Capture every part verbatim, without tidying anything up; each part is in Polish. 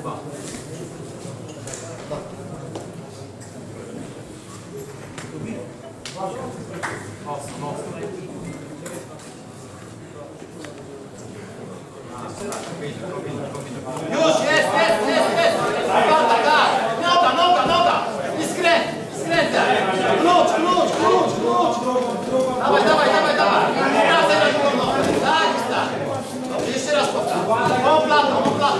Kuba. Mocno, mocno. Już, jest, jest, jest, jest! Sparta, tak! Noga, noga, noga! I skręt, skręcaj! Klucz, klucz, klucz, klucz! Dawaj, dawaj, dawaj, dawaj! Wracaj na drugą nogę! Tak, tak! Dobrze, jeszcze raz powtarzam. Oplata, oplata!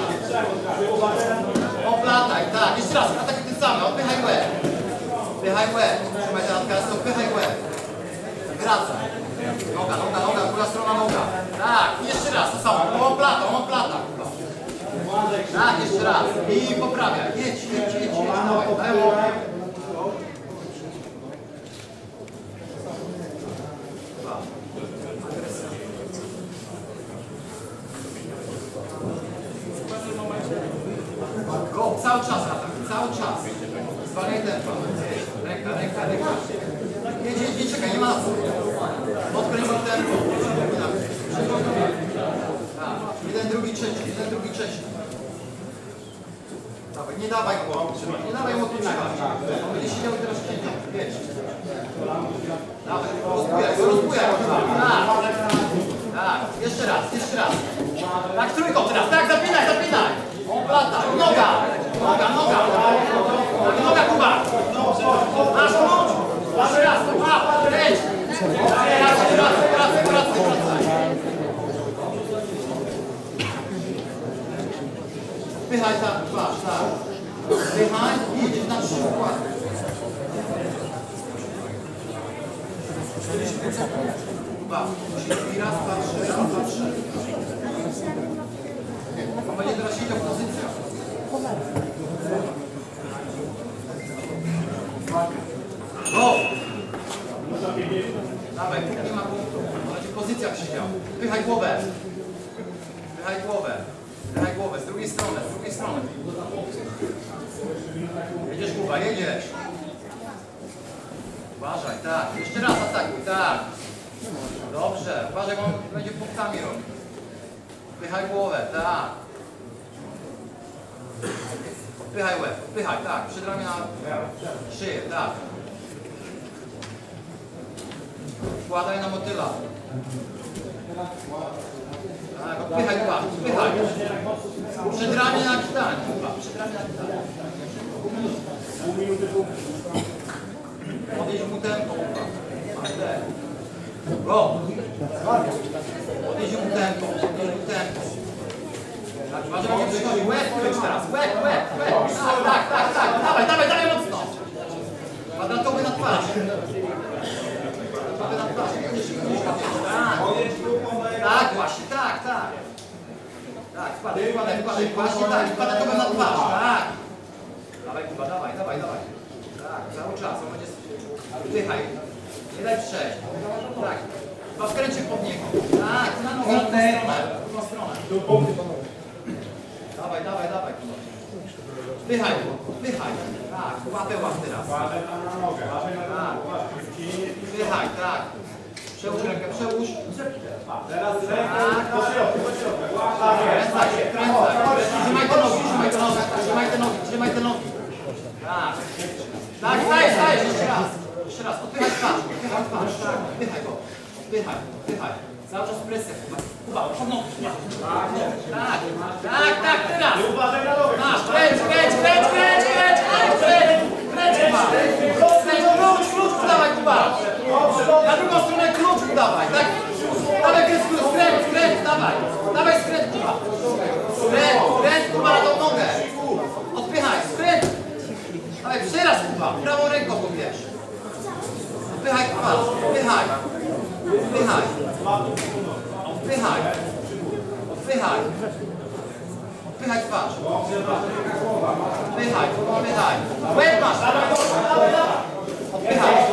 Oplataj, tak, jeszcze raz, atak ten sam, odpychaj łeb. Odpychaj łeb, trzymaj ten adkaz, odpychaj łeb. Wracaj. Noga, noga, noga, druga strona noga. Tak, jeszcze raz, to samo, oplata, oplata. Tak, jeszcze raz. I poprawiaj. Jedź, jedź, jedź, jedź. Dawaj, dawaj. Go, cały czas atak, cały czas. Zwalniaj tempo. Ręka, ręka, ręka. Jedź, jedź, nie czekaj, nie ma na co. Odkręć tempo. Tak, jeden, drugi, trzeci, jeden, drugi, trzeci. Dawaj, nie dawaj go, nie dawaj mu odpuszczać. On będzie siedział i teraz cięcia. Jedź. Dawaj, rozbujaj go, rozbujaj go. Tak, tak, jeszcze raz, jeszcze raz. Tak, trójką teraz, tak, zapinaj, zapinaj. Lata, noga, noga, noga. Noga, Kuba. Masz klucz. Jeszcze raz, łap, leć. Wracaj, wracaj, wracaj, wracaj, wracaj. Wpychaj tak, patrz, tak. Wpychaj i jedziesz na trzy układy. Kuba, i raz, patrzę, raz, patrzę. On będzie teraz siedział w pozycjach. Go! Dawaj, nie ma punktu. On będzie w pozycjach siedział. Wpychaj głowę. Wpychaj głowę. Wpychaj głowę. Z drugiej strony, z drugiej strony. Jedziesz, Kuba, jedziesz. Uważaj, tak. Jeszcze raz atakuj, tak. Dobrze. Uważaj, bo on będzie punktami robił. Wpychaj głowę, tak. Wpychaj łeb, wpychaj, tak. Przed ramiona szyję, tak. Wkładaj na motyla. Tak, odpychaj, Kuba, wpychaj. Przed ramię na kitań, Kuba, przed ramię na kitań. Odjedź mu tempo, Kuba. Masz dech. Go! Odjedź mu tempo, odjedź mu tempo. Tak, uważaj, jak przychodzi. Łeb, kryć teraz, łeb, łeb, łeb. Tak, tak, tak, tak. Dawaj, dawaj, dawaj mocno. Kwadratowy na twarz. Kwadratowy na twarz. Tak. Tak, właśnie, tak, tak. Tak, wkładaj, wkładaj, wkładaj. Właśnie tak, kwadratowy na twarz, tak. Dawaj, Kuba, dawaj, dawaj, dawaj. Tak, cały czas, on będzie... Wdychaj. Nie daj przejść. Tak. Chyba wkręcie pod niego. Tak, na nogę, na drugą stronę. Drugą stronę. Dawaj, dawaj, dawaj. Wdychaj, wdychaj. Tak, łapę łap teraz. Tak. Wdychaj, tak. Przełóż rękę, przełóż. Teraz rękę do środka, do środka. Kręcaj się, kręcaj. Trzymaj te nogi, trzymaj te nogi, trzymaj te nogi, trzymaj te nogi. Tak. Tak, stajesz, stajesz, jeszcze raz. Jeszcze raz, odpychaj twarz, odpychaj twarz. Tak, odpychaj go. Odpychaj, odpychaj. Cały czas presję, Kuba. Kuba, pod nogi. Tak, tak, tak, teraz. Masz, kręć, kręć, kręć, kręć, kręć, kręć, kręć, kręć, Kuba. Kręć, klucz, klucz dawaj, Kuba. Na drugą stronę klucz dawaj, tak? Dawaj, kręć, skręć, skręć, dawaj. Dawaj, skręć, Kuba. Skręć, skręć, Kuba, na tą nogę. Odpychaj, skręć. Dawaj, przyraz, Kuba. Prawą ręką pobierz. Odpychaj, Kuba, odpychaj. Odpychaj. Odpychaj. Odpychaj. Odpychaj twarz. Odpychaj, odpychaj. Łeb masz. Odpychaj.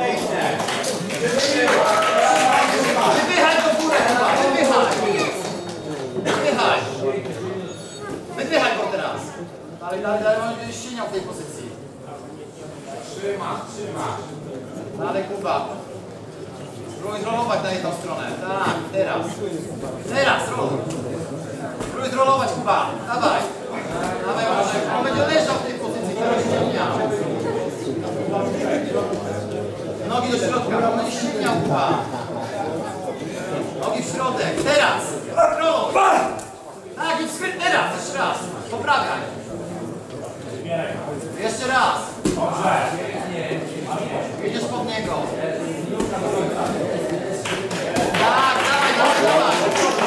Wypychaj do góry, Kuba. Wypychaj. Wypychaj. Wypychaj go teraz. Dalej, dalej, dalej. On będzie ścieniał w tej pozycji. Trzyma, trzyma. Dalej, Kuba. Spróbuj zrolować na jedną stronę. Tak, teraz. Teraz roluj. Spróbuj zrolować, Kuba. Dawaj. Dawaj, Jeszcze raz. Jedziesz pod niego. Tak, dawaj, dawaj, dawaj.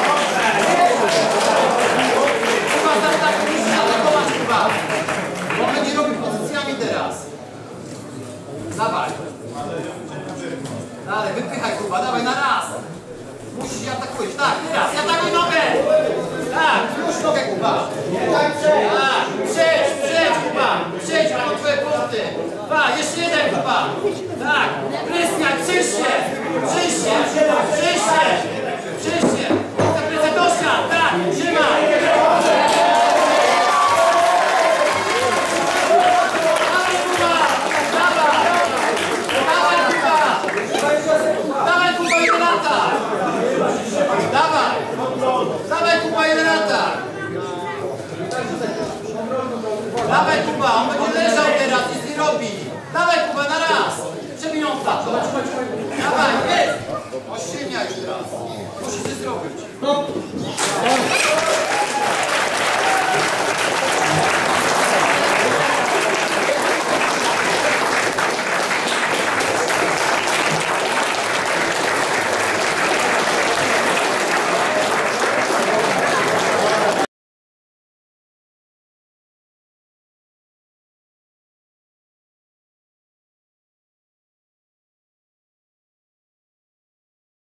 Kuba, tak, tak, musisz atakować, Kuba. Bo on będzie robił pozycjami teraz. Dawaj. Dalej, wypychaj, Kuba, dawaj na raz. Musisz je atakować. Tak, teraz, atakuj nogę. Tak, już nogę, Kuba. Tak, przejdź, przejdź, Kuba. Przejdź, mam twoje punkty. Dwa, jeszcze jeden, Kuba. Tak, Krystian, przyjść się. Przyjść się, przyjść się. Przyjść się. Zakrycę do ścian, tak, trzymaj. Dawaj, Kuba, dawaj. Dawaj, Kuba. Dawaj, Kuba, jeden atak. Dawaj. Dawaj, Kuba, jeden atak. Dawaj, Kuba, on będzie leżał teraz, nic nie robi. Dawaj, Kuba, na raz. Przemijąca to. Dawaj, jest. Ościemnia już teraz. Musisz coś zrobić.